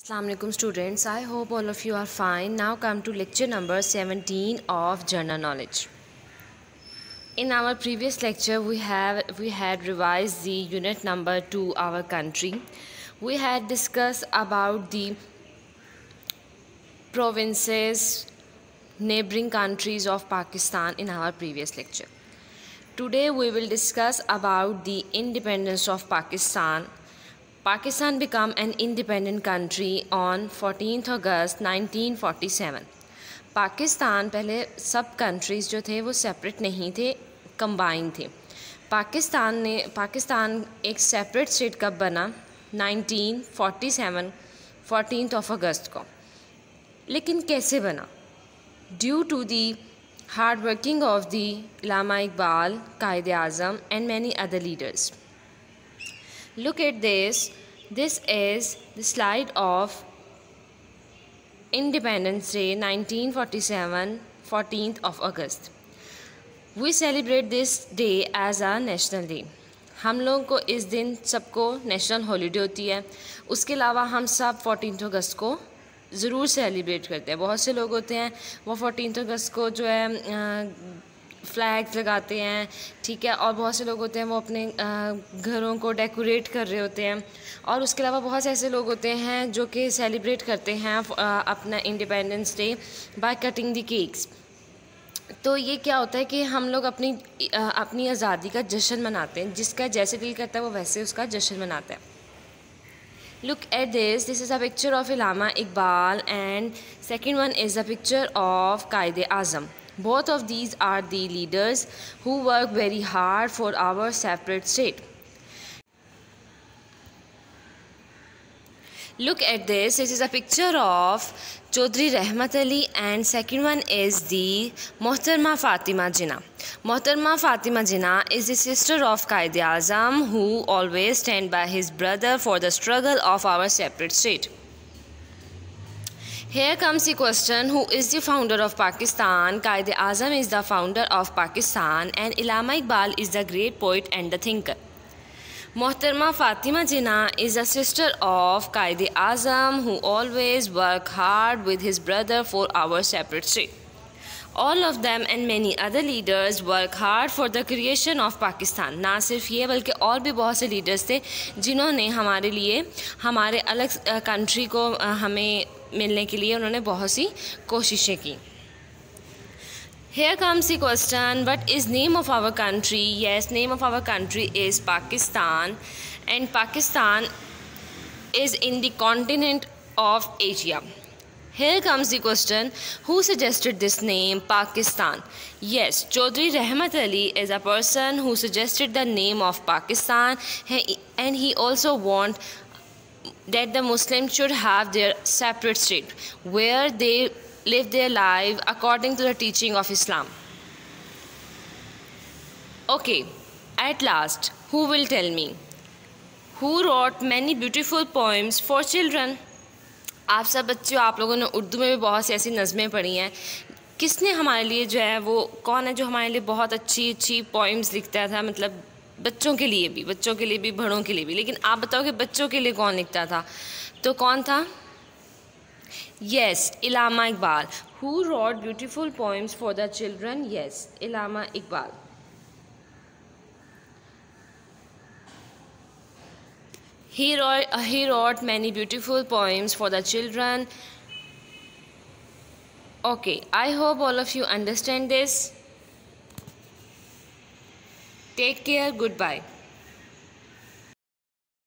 Assalamualaikum students, I hope all of you are fine. Now come to lecture number 17 of General Knowledge. In our previous lecture we had revised the unit number 2, our country. We had discussed about the provinces, neighboring countries of Pakistan in our previous lecture. Today we will discuss about the independence of Pakistan. Pakistan became an independent country on 14th August 1947. Pakistan पहले सब countries जो थे वो separate नहीं थे, combine थे. पाकिस्तान एक separate state कब बना? 1947 14th of August को. लेकिन कैसे बना? Due to the hard working of the Allama Iqbal, Quaid Azam and many other leaders. Look at this. This is the slide of Independence Day 1947 14th of August. We celebrate this day as a national day. हम लोगों को इस दिन सबको national holiday होती है. उसके अलावा हम सब 14th अगस्त को ज़रूर सेलिब्रेट करते हैं. बहुत से लोग होते हैं वो 14th अगस्त को जो है फ्लैग्स लगाते हैं, ठीक है, और बहुत से लोग होते हैं वो अपने घरों को डेकोरेट कर रहे होते हैं. और उसके अलावा बहुत से ऐसे लोग होते हैं जो कि सेलिब्रेट करते हैं अपना independence day by cutting the cakes. तो ये क्या होता है कि हम लोग अपनी आज़ादी का जश्न मनाते हैं. जिसका जैसे दिल करता है वो वैसे उसका जश्न मनाता है. Look at this. This is a picture of Allama Iqbal and second one is a picture of Qaid Azam. Both of these are the leaders who work very hard for our separate state. Look at this. This is a picture of Chaudhry Rahmat Ali and second one is the Mohtarma Fatima Jinnah. Mohtarma Fatima Jinnah is the sister of Qaid Azam who always stand by his brother for the struggle of our separate state. Here comes the question, who is the founder of Pakistan? Qaid Azam is the founder of Pakistan and Allama Iqbal is the great poet and the thinker. Mohtarma Fatima Jinnah is a sister of Qaid Azam who always work hard with his brother for our separate state. All of them and many other leaders work hard for the creation of Pakistan. ना सिर्फ ये बल्कि और भी बहुत से leaders थे जिन्होंने हमारे लिए हमारे अलग कंट्री को हमें मिलने के लिए उन्होंने बहुत सी कोशिशें की. Here comes the question, what is name of our country? Yes, name of our country is Pakistan and Pakistan is in the continent of Asia. Here comes the question, who suggested this name Pakistan? Yes, Chaudhry Rahmat Ali is a person who suggested the name of Pakistan and he also want that the Muslims should have their separate state where they live their life according to the teaching of Islam. Okay, at last, who will tell me? Who wrote many beautiful poems for children? आप सब बच्चों, आप लोगों ने उर्दू में भी बहुत सी ऐसी नज़में पढ़ी हैं. किसने हमारे लिए जो है वो कौन है जो हमारे लिए बहुत अच्छी अच्छी पोइम्स लिखता था? मतलब बच्चों के लिए भी बड़ों के लिए भी. लेकिन आप बताओ कि बच्चों के लिए कौन लिखता था? तो कौन था? Yes, Allama Iqbal. Who wrote beautiful poems for the children? Yes, Allama Iqbal. He wrote many beautiful poems for the children. Okay, I hope all of you understand this. Take care. Goodbye.